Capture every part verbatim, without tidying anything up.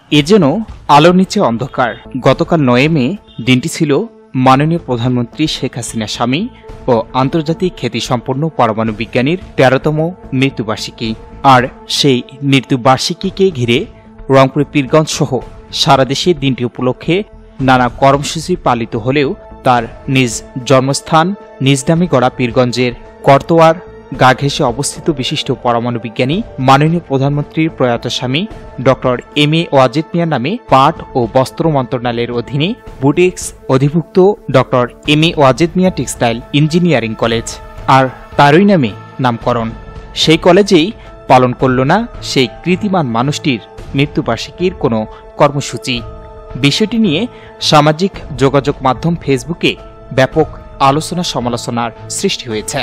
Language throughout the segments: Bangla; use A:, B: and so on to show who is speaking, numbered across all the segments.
A: এ যেন আলোর নিচে অন্ধকার। গতকাল নয় মে দিনটি ছিল মাননীয় প্রধানমন্ত্রী শেখ হাসিনা স্বামী ও আন্তর্জাতিক খ্যাতিসম্পন্ন পরমাণু বিজ্ঞানীর তেরোতম মৃত্যুবার্ষিকী। আর সেই মৃত্যুবার্ষিকীকে ঘিরে রংপুর পীরগঞ্জ সহ সারা দেশে দিনটি উপলক্ষে নানা কর্মসূচি পালিত হলেও তার নিজ জন্মস্থান নিজ নামে গড়া পীরগঞ্জের করতোয়ার গা ঘেঁষে অবস্থিত বিশিষ্ট পরমাণু বিজ্ঞানী মাননীয় প্রধানমন্ত্রীর প্রয়াত স্বামী ডক্টর এম এ ওয়াজেদ মিয়ার নামে পাট ও বস্ত্র মন্ত্রণালয়ের অধীনে বুটিক্স অধিভুক্ত doctor M A Wazed Miah textile engineering college আর তারই নামে নামকরণ। সেই কলেজেই পালন করল না সেই কৃতিমান মানুষটির মৃত্যুবার্ষিকীর কোনো কর্মসূচি। বিষয়টি নিয়ে সামাজিক যোগাযোগ মাধ্যম ফেসবুকে ব্যাপক আলোচনা সমালোচনার সৃষ্টি হয়েছে।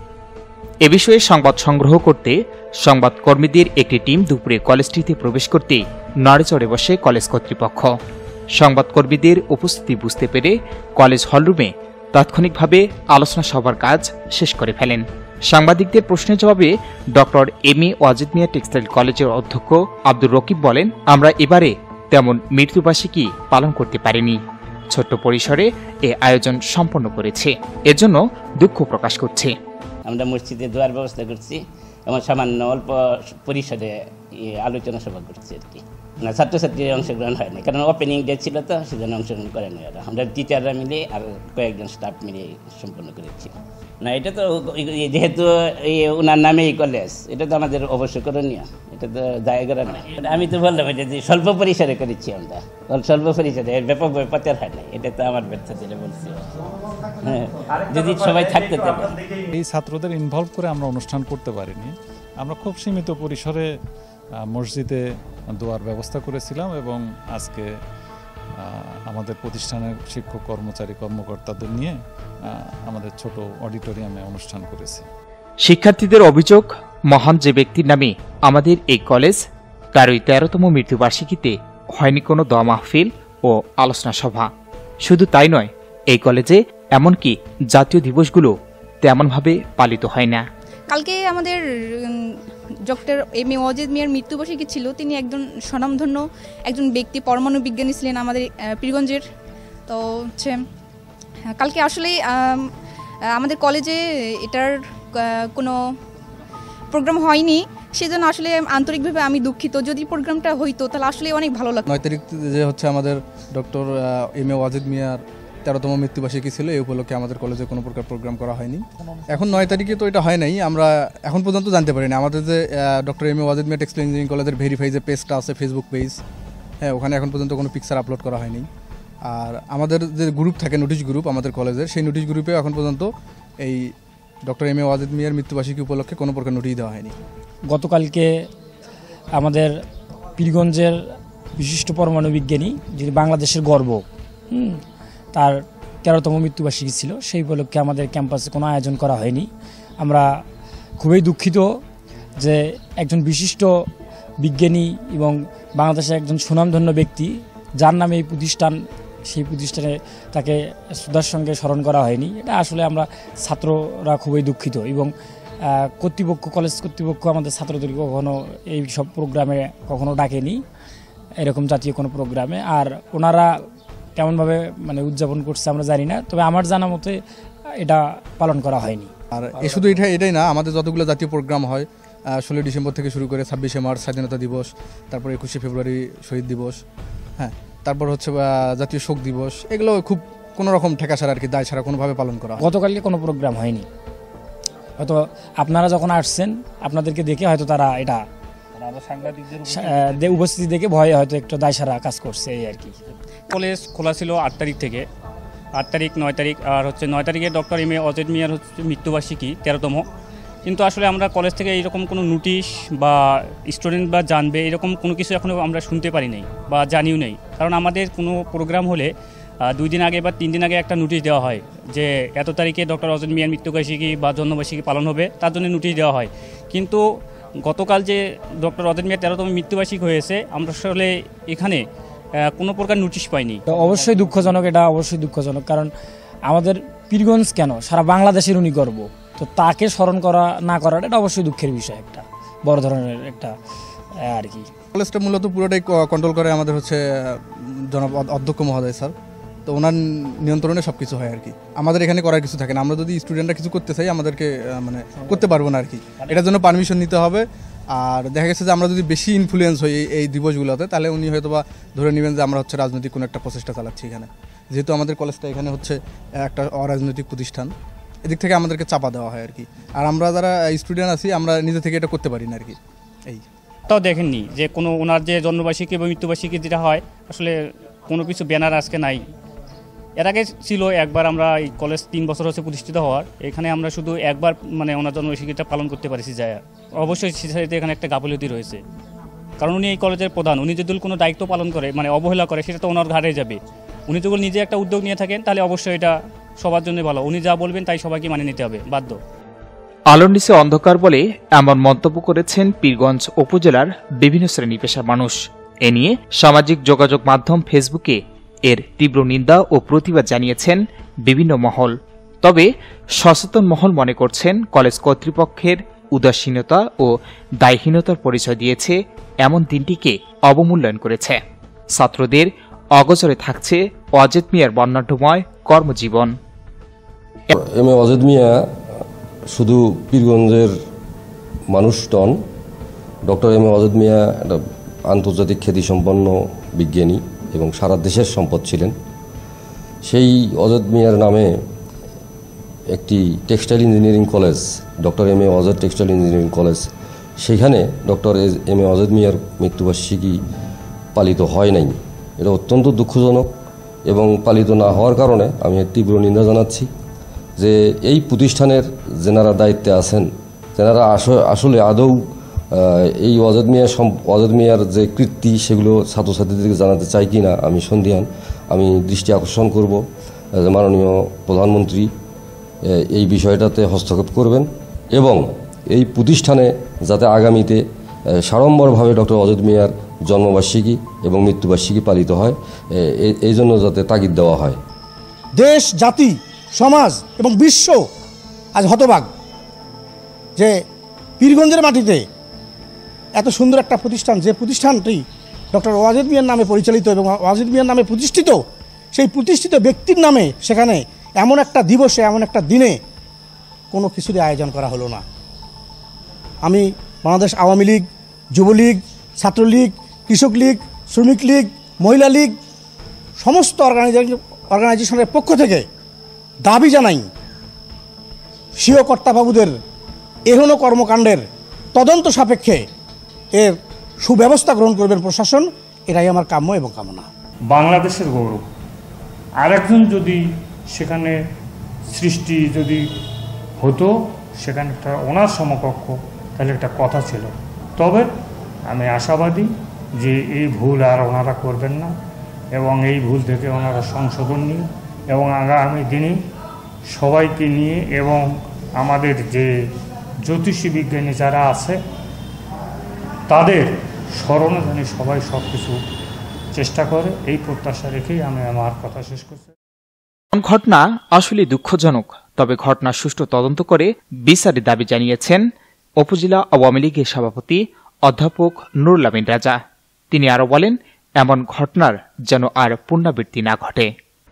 A: এ বিষয়ে সংবাদ সংগ্রহ করতে সংবাদকর্মীদের একটি টিম দুপুরে কলেজটিতে প্রবেশ করতে নড়েচড়ে বসে কলেজ কর্তৃপক্ষ। সংবাদকর্মীদের উপস্থিতি বুঝতে পেরে কলেজ হলরুমে তাৎক্ষণিকভাবে আলোচনা সভার কাজ শেষ করে ফেলেন। সাংবাদিকদের প্রশ্নের জবাবে doctor M A Wazed Miah textile কলেজের অধ্যক্ষ আব্দুর রকিব বলেন, আমরা এবারে তেমন মৃত্যুবার্ষিকী পালন করতে পারিনি। ছোট্ট পরিসরে এ আয়োজন সম্পন্ন করেছে, এজন্য দুঃখ প্রকাশ করছে।
B: আমরা মসজিদে দোয়ার ব্যবস্থা করছি এবং সামান্য অল্প পরিসরে আলোচনা সভা করছি আর কি। না, ছাত্রছাত্রীর অংশগ্রহণ হয়নি, কারণ ওপেনিং ডে ছিল তো, সেজন্য অংশগ্রহণ করেনি ওরা। আমরা টিচাররা মিলে আর কয়েকজন স্টাফ মিলে সম্পন্ন করেছি। না, এটা তো যেহেতু ওনার নামেই কলেজ, এটা তো আমাদের অবশ্য করণীয়, এটা তো দায় করার না। আমি তো বললাম এটা যে স্বল্প পরিসরে করেছি আমরা, স্বল্প পরিসরে, ব্যাপকভাবে প্রচার হয় না, এটা তো আমার ব্যর্থ দিলে বলছি। হ্যাঁ, যদি সবাই থাকতে থাকে।
C: এই ছাত্রদের ইনভলভ করে আমরা অনুষ্ঠান করতে পারিনি। আমরা খুব সীমিত পরিসরে মসজিদে দোয়ার ব্যবস্থা করেছিলাম এবং আজকে আমাদের প্রতিষ্ঠানের শিক্ষক কর্মচারী কর্মকর্তাদের নিয়ে আমাদের ছোট অডিটোরিয়ামে অনুষ্ঠান করেছি।
A: শিক্ষার্থীদের অভিযোগ, মহান যে ব্যক্তির নামে আমাদের এই কলেজ, তারই তেরোতম মৃত্যুবার্ষিকীতে হয়নি কোনো দোয়া মাহফিল ও আলোচনা সভা। শুধু তাই নয়, এই কলেজে এমনকি জাতীয় দিবসগুলো তেমনভাবে পালিত হয় না।
D: কালকে আমাদের ডক্টর এম এ ওয়াজেদ মিয়ার মৃত্যুবার্ষিকী ছিল। তিনি একজন স্বনামধন্য একজন ব্যক্তি, পরমাণু বিজ্ঞানী ছিলেন আমাদের পীরগঞ্জের। তো হচ্ছে কালকে আসলে আমাদের কলেজে এটার কোনো প্রোগ্রাম হয়নি, সেজন্য আসলে আন্তরিকভাবে আমি দুঃখিত। যদি প্রোগ্রামটা হইতো তাহলে আসলে অনেক ভালো লাগতো।
E: নয় তারিখ যে হচ্ছে আমাদের ডক্টর এম এ ওয়াজেদ মিয়ার তেরোতম মৃত্যুবার্ষিকী ছিল, এই উপলক্ষে আমাদের কলেজে কোনো প্রকার প্রোগ্রাম করা হয়নি। এখন নয় তারিখে তো এটা হয় নাই, আমরা এখন পর্যন্ত জানতে পারিনি। আমাদের যে doctor M A Wazed Miah textile engineering কলেজের ভেরিফাই যে পেজটা আছে, ফেসবুক পেজ, হ্যাঁ, ওখানে এখন পর্যন্ত কোনো পিকচার আপলোড করা হয়নি। আর আমাদের যে গ্রুপ থাকে, নোটিশ গ্রুপ আমাদের কলেজের, সেই নোটিশ গ্রুপে এখন পর্যন্ত এই ডক্টর এম এ ওয়াজেদ মিয়ার মৃত্যুবার্ষিকী উপলক্ষে কোনো প্রকার নোটিশ দেওয়া হয়নি।
F: গতকালকে আমাদের পীরগঞ্জের বিশিষ্ট পরমাণু বিজ্ঞানী, যিনি বাংলাদেশের গর্ব, হুম তার তেরোতম মৃত্যুবার্ষিকী ছিল। সেই উপলক্ষে আমাদের ক্যাম্পাসে কোনো আয়োজন করা হয়নি। আমরা খুবই দুঃখিত যে একজন বিশিষ্ট বিজ্ঞানী এবং বাংলাদেশের একজন সুনামধন্য ব্যক্তি, যার নামে এই প্রতিষ্ঠান, সেই প্রতিষ্ঠানে তাকে শ্রদ্ধার সঙ্গে স্মরণ করা হয়নি। এটা আসলে আমরা ছাত্ররা খুবই দুঃখিত এবং কর্তৃপক্ষ, কলেজ কর্তৃপক্ষ আমাদের ছাত্রদেরকে কখনো এই সব প্রোগ্রামে কখনো ডাকেনি, এরকম জাতীয় কোনো প্রোগ্রামে। আর ওনারা কেমনভাবে মানে উদযাপন করছে আমরা জানি না, তবে আমার জানা মতে এটা পালন করা হয়নি।
E: আর এ শুধু এটা এটাই না, আমাদের যতগুলো জাতীয় প্রোগ্রাম হয়, ষোলোই ডিসেম্বর থেকে শুরু করে ছাব্বিশে মার্চ স্বাধীনতা দিবস, তারপর একুশে ফেব্রুয়ারি শহীদ দিবস, হ্যাঁ, তারপর হচ্ছে জাতীয় শোক দিবস, এগুলো খুব কোনো রকম ঠেকা ছাড়া আর কি, দায় ছাড়া কোনোভাবে পালন করা।
F: গতকালকে কোনো প্রোগ্রাম হয়নি, হয়তো আপনারা যখন আসছেন আপনাদেরকে দেখে হয়তো তারা এটা উপস্থিতি দেখে ভয়ে হয়তো একটু দায় সারা কাজ করছে, এই আর কি।
G: কলেজ খোলা ছিল আট তারিখ থেকে, আট তারিখ নয় তারিখ আর হচ্ছে নয় তারিখে ডক্টর এম এ ওয়াজেদ মিয়ার হচ্ছে মৃত্যুবার্ষিকী তেরোতম। কিন্তু আসলে আমরা কলেজ থেকে এইরকম কোনো নোটিশ বা স্টুডেন্ট বা জানবে এরকম কোনো কিছু এখনও আমরা শুনতে পারি নাই বা জানিও নেই। কারণ আমাদের কোনো প্রোগ্রাম হলে দুই দিন আগে বা তিন দিন আগে একটা নোটিশ দেওয়া হয় যে এত তারিখে ডক্টর ওয়াজেদ মিয়ার মৃত্যুবার্ষিকী বা জন্মবার্ষিকী পালন হবে, তার জন্য নোটিশ দেওয়া হয়। কিন্তু গতকাল যে ডক্টর ওয়াজেদ মিয়ার তেরোতম মৃত্যুবার্ষিকী হয়েছে, আমরা আসলে এখানে কোনো প্রকার নোটিশ পাইনি।
F: অবশ্যই দুঃখজনক, এটা অবশ্যই দুঃখজনক, কারণ আমাদের পীরগঞ্জ কেন সারা বাংলাদেশের উনি গর্ব, তো তাকে স্মরণ করা না করাটা এটা অবশ্যই দুঃখের বিষয়, একটা বড় ধরনের একটা আর কি।
E: কলেজটা মূলত পুরোটাই কন্ট্রোল করে আমাদের হচ্ছে জনাব অধ্যক্ষ মহোদয় স্যার, তো ওনার নিয়ন্ত্রণে সব কিছু হয় আর কি। আমাদের এখানে করার কিছু থাকে না, আমরা যদি স্টুডেন্টরা কিছু করতে চাই আমাদেরকে মানে করতে পারবো না আর কি, এটার জন্য পারমিশন নিতে হবে। আর দেখা গেছে যে আমরা যদি বেশি ইনফ্লুয়েন্স হই এই দিবসগুলোতে, তাহলে উনি হয়তো বা ধরে নেবেন যে আমরা হচ্ছে রাজনৈতিক কোনো একটা প্রচেষ্টা চালাচ্ছি এখানে, যেহেতু আমাদের কলেজটা এখানে হচ্ছে একটা অরাজনৈতিক প্রতিষ্ঠান, এদিক থেকে আমাদেরকে চাপা দেওয়া হয় আর কি। আর আমরা যারা স্টুডেন্ট আছি আমরা নিজে থেকে এটা করতে পারি না আর কি। এই
G: তাও দেখেননি যে কোনো ওনার যে জন্মবার্ষিকী এবং মৃত্যুবার্ষিকী যেটা হয়, আসলে কোনো কিছু ব্যানার আজকে নাই। এর আগে ছিল একবার, আমরা এই কলেজ তিন বছর হচ্ছে প্রতিষ্ঠিত হওয়ার, এখানে আমরা শুধু একবার মানে ওনার জন্মবার্ষিকীটা পালন করতে পারছি যায়। অবশ্যই সেটাতে এখানে একটা গাফিলতি রয়েছে, কারণ উনি এই কলেজের প্রধান, উনি যদি কোনো দায়িত্ব পালন করে মানে অবহেলা করে সেটা তো ওনার ঘাড়ে যাবে। উনি যদি নিজে একটা উদ্যোগ নিয়ে থাকেন তাহলে অবশ্যই এটা সবার জন্য ভালো, উনি যা বলবেন তাই সবাইকে মানে নিতে হবে বাধ্য।
A: আলোর নিচে অন্ধকার বলে এমন মন্তব্য করেছেন পীরগঞ্জ উপজেলার বিভিন্ন শ্রেণী পেশার মানুষ। এ নিয়ে সামাজিক যোগাযোগ মাধ্যম ফেসবুকে এর তীব্র নিন্দা ও প্রতিবাদ জানিয়েছেন বিভিন্ন মহল। তবে সচেতন মহল মনে করছেন কলেজ কর্তৃপক্ষের উদাসীনতা ও দায়হীনতার পরিচয় দিয়েছে, এমন দিনটিকে অবমূল্যায়ন করেছে। ছাত্রদের অগোচরে থাকছে ওয়াজেদ মিয়ার বর্ণাঢ্যময় কর্মজীবন।
H: এম এ ওয়াজেদ মিয়া শুধু পীরগঞ্জের মানুষ নন, doctor M A Wazed Miah একটা আন্তর্জাতিক খ্যাতিসম্পন্ন বিজ্ঞানী এবং সারা দেশের সম্পদ ছিলেন। সেই ওয়াজেদ মিয়ার নামে একটি textile engineering college, doctor M A Wazed textile engineering college, সেখানে ডক্টর এম এ ওয়াজেদ মিয়ার মৃত্যুবার্ষিকী পালিত হয় নাই। এটা অত্যন্ত দুঃখজনক এবং পালিত না হওয়ার কারণে আমি তীব্র নিন্দা জানাচ্ছি যে এই প্রতিষ্ঠানের যেনারা দায়িত্বে আছেন তেনারা আসলে আদৌ এই ওয়াজেদ মিয়া ওয়াজেদ মিয়ার যে কীর্তি সেগুলো ছাত্রছাত্রীদেরকে জানাতে চাই কি না আমি সন্দিহান। আমি দৃষ্টি আকর্ষণ করব যে মাননীয় প্রধানমন্ত্রী এই বিষয়টাতে হস্তক্ষেপ করবেন এবং এই প্রতিষ্ঠানে যাতে আগামীতে সাড়ম্বরভাবে ডক্টর ওয়াজেদ মিয়ার জন্মবার্ষিকী এবং মৃত্যুবার্ষিকী পালিত হয়, এই জন্য যাতে তাগিদ দেওয়া হয়।
I: দেশ, জাতি, সমাজ এবং বিশ্ব আজ হতবাক যে পীরগঞ্জের মাটিতে এত সুন্দর একটা প্রতিষ্ঠান, যে প্রতিষ্ঠানটি ডক্টর ওয়াজেদ মিয়ার নামে পরিচালিত এবং ওয়াজেদ মিয়ার নামে প্রতিষ্ঠিত, সেই প্রতিষ্ঠিত ব্যক্তির নামে সেখানে এমন একটা দিবসে, এমন একটা দিনে কোনো কিছুরই আয়োজন করা হলো না। আমি বাংলাদেশ আওয়ামী লীগ, যুবলীগ, ছাত্রলীগ, কৃষক লীগ, শ্রমিক লীগ, মহিলা লীগ সমস্ত অর্গানাইজেশনের পক্ষ থেকে দাবি জানাই স্বীয় কর্তাবাবুদের এহেন কর্মকাণ্ডের তদন্ত সাপেক্ষে এর সুব্যবস্থা গ্রহণ করবেন প্রশাসন, এটাই আমার কাম্য এবং কামনা।
J: বাংলাদেশের গৌরব আরেকজন যদি সেখানে সৃষ্টি যদি হতো, সেখানে একটা ওনার সমকক্ষ, তাহলে একটা কথা ছিল। তবে আমি আশাবাদী যে এই ভুল আর ওনারা করবেন না এবং এই ভুল থেকে ওনারা সংশোধন নিয়ে এবং আগামী দিনে সবাইকে নিয়ে এবং আমাদের যে জ্যোতিষী বিজ্ঞানী যারা আছে তাদের স্মরণে জানি সবাই সব কিছু চেষ্টা করে, এই প্রত্যাশা রেখেই আমি আমার কথা শেষ করছি।
A: ঘটনা আসলে দুঃখজনক, তবে ঘটনা সুষ্ঠু তদন্ত করে বিচারের দাবি জানিয়েছেন উপজেলা আওয়ামী লীগের সভাপতি অধ্যাপক নুরুল আমিন রাজা। তিনি আরো বলেন, এমন ঘটনার যেন আর পুনরাবৃত্তি না ঘটে।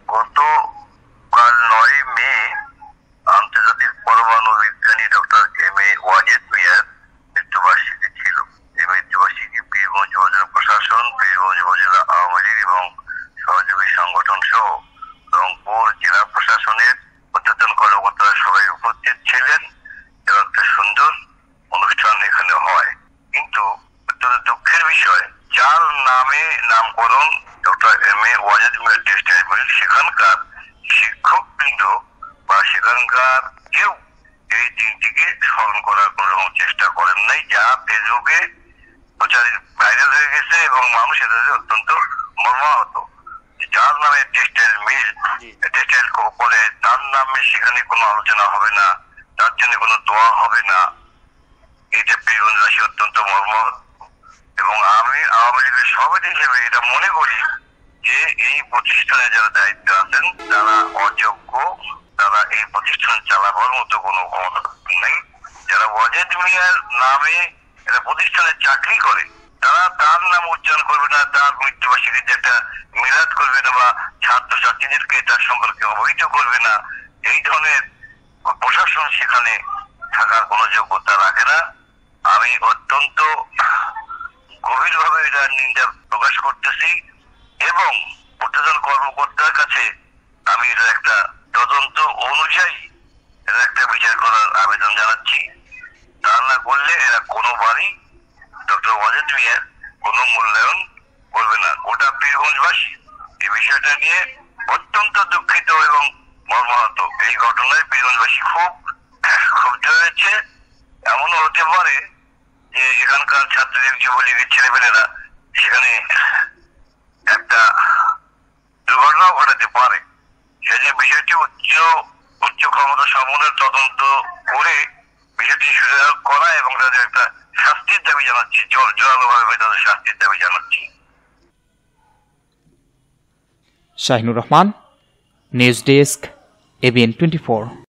K: গতকাল নয় মে আন্তর্জাতিক পরমাণু বিজ্ঞানী ডক্টর এম এ ওয়াজেদ মিয়ার মৃত্যুবার্ষিকী ছিল। এই মৃত্যুবার্ষিকী পীরগঞ্জ উপজেলা প্রশাসন, পীরগঞ্জ উপজেলা আওয়ামী লীগ এবং সহযোগী সংগঠন সহ রংপুর জেলা প্রশাসনের পর্যটন কর্মকর্তারা সবাই উপস্থিত ছিলেন এবং একটা সুন্দর অনুষ্ঠান এখানে হয়। কিন্তু অত্যন্ত দুঃখের বিষয়, যার নামে নামকরণ ডক্টর এম এ ওয়াজেদ মিয়ার টেক্সটাইল মিল, সেখানকার শিক্ষকবৃন্দ বা সেখানকার কেউ এই দিনটিকে স্মরণ করার কোন রকম চেষ্টা করেন নাই, যা ফেসবুকে প্রচারিত ভাইরাল হয়ে গেছে এবং মানুষ এটাতে অত্যন্ত মর্মাহত। যার নামে টেক্সটাইল মিল, টেক্সটাইল কলেজ, তার নামে সেখানে কোনো আলোচনা হবে না, তার জন্য কোনো দোয়া হবে না, এটা পীরগঞ্জবাসী অত্যন্ত মর্মাহত। এবং আমি আওয়ামী লীগের সভাপতি হিসেবে এটা মনে করি যে এই প্রতিষ্ঠানে যারা দায়িত্ব আছেন তারা অযোগ্য, তারা এই প্রতিষ্ঠান চালাবার মতো কোনো ক্ষমতা নেই। যারা ওয়াজেদ মিয়ার নামে এরা প্রতিষ্ঠানে চাকরি করে তারা তার নাম উচ্চারণ করবে না, তার মৃত্যুবার্ষিকীতে একটা মিলাদ করবে না, বা ছাত্রছাত্রীদেরকে তার সম্পর্কে অবহিত করবে না। এই ধরনের প্রশাসন সেখানে থাকার কোনো যোগ্যতা রাখে না। আমি অত্যন্ত গভীরভাবে এটা নিন্দা প্রকাশ করতেছি এবং ঊর্ধ্বতন কর্মকর্তার কাছে আমি এটা একটা তদন্ত অনুযায়ী এটা একটা বিচার করার আবেদন জানাচ্ছি। তা না করলে এরা কোনোবারই ডক্টর ওয়াজেদ মিয়ার কোনো মূল্যায়ন করবে না। গোটা পীরগঞ্জবাসী এই বিষয়টা নিয়ে অত্যন্ত দুঃখিত এবং মর্মাহত। এই ঘটনায় পীরগঞ্জবাসী খুব ক্ষুব্ধ হয়েছে। এমনও হতে পারে যে এখানকার ছাত্রদের যুবলীগের ছেলেমেয়েরা সেখানে একটা দুর্ঘটনাও ঘটাতে পারে। সেই বিষয়টি উচ্চ উচ্চ ক্ষমতা সম্পন্নের তদন্ত করে বিষয়টি সুযোগ করা এবং তাদের একটা শাস্তির দাবি জানাচ্ছি, জোর জোরালোভাবে তাদের শাস্তির দাবি জানাচ্ছি।
A: Shahinur Rahman, news desk, ABN twenty four.